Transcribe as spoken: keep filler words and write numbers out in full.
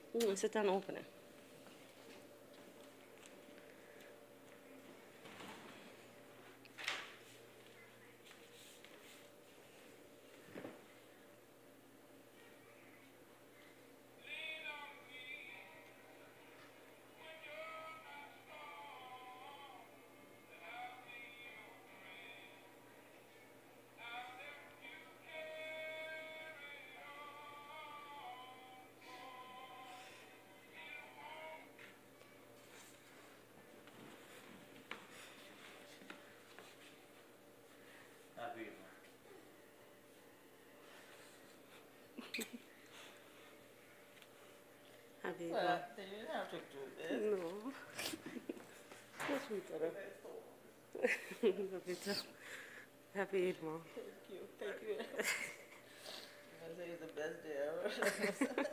Mm, sit down and open it. Happy. Well, you didn't have to do this. No. Happy Eid, Mom. Thank you, thank you. I'm gonna say it's the best day ever.